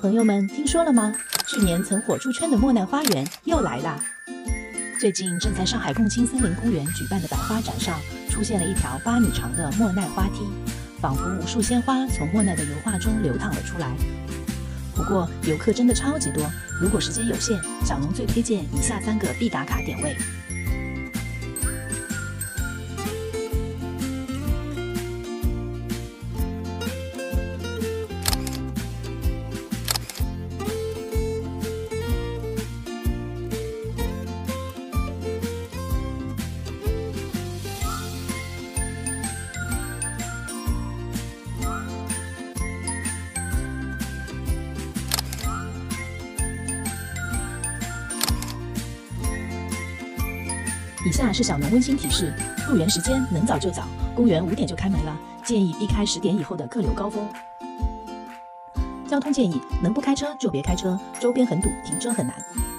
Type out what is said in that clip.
朋友们，听说了吗？去年曾火出圈的莫奈花园又来啦！最近正在上海共青森林公园举办的百花展上，出现了一条8米长的莫奈花梯，仿佛无数鲜花从莫奈的油画中流淌了出来。不过游客真的超级多，如果时间有限，小农最推荐以下3个必打卡点位。以下是小农温馨提示：入园时间能早就早，公园5点就开门了，建议避开10点以后的客流高峰。交通建议：能不开车就别开车，周边很堵，停车很难。